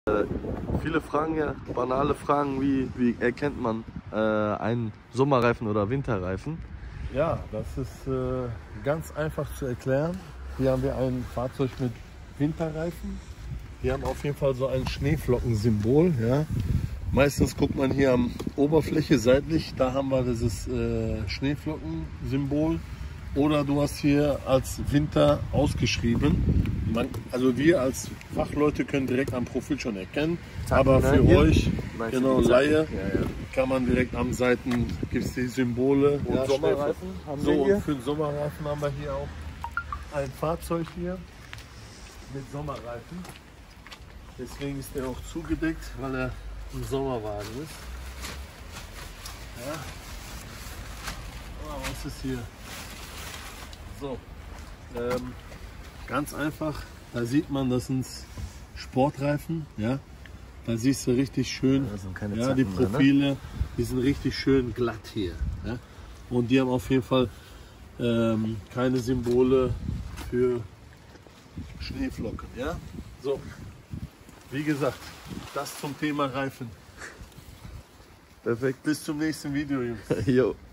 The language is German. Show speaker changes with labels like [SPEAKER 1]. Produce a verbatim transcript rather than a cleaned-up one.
[SPEAKER 1] Äh, viele Fragen, ja, banale Fragen, wie, wie erkennt man äh, einen Sommerreifen oder Winterreifen?
[SPEAKER 2] Ja, das ist äh, ganz einfach zu erklären. Hier haben wir ein Fahrzeug mit Winterreifen. Wir haben auf jeden Fall so ein Schneeflockensymbol. Ja. Meistens guckt man hier am Oberfläche seitlich, da haben wir dieses äh, Schneeflockensymbol. Oder du hast hier als Winter ausgeschrieben. Man, also wir als Fachleute können direkt am Profil schon erkennen. Aber für
[SPEAKER 1] hier?
[SPEAKER 2] euch,
[SPEAKER 1] Meinst du
[SPEAKER 2] genau
[SPEAKER 1] die
[SPEAKER 2] Laie,
[SPEAKER 1] Ja, ja.
[SPEAKER 2] kann man direkt am Seiten, gibt es die Symbole.
[SPEAKER 1] Und
[SPEAKER 2] Ja,
[SPEAKER 1] Sommerreifen haben
[SPEAKER 2] so,
[SPEAKER 1] wir hier?
[SPEAKER 2] und für den Sommerreifen haben wir hier auch ein Fahrzeug hier mit Sommerreifen. Deswegen ist der auch zugedeckt, weil er ein Sommerwagen ist. Ja. Oh, was ist hier? So, ähm, ganz einfach, da sieht man, das sind Sportreifen, ja. Da siehst du richtig schön,
[SPEAKER 1] Da sind keine
[SPEAKER 2] ja, die
[SPEAKER 1] Zacken mehr, ne?
[SPEAKER 2] Profile, die sind richtig schön glatt hier. Ja? Und die haben auf jeden Fall ähm, keine Symbole für Schneeflocken. Ja? So, wie gesagt, das zum Thema Reifen.
[SPEAKER 1] Perfekt.
[SPEAKER 2] Bis zum nächsten Video, Jungs.
[SPEAKER 1] Jo.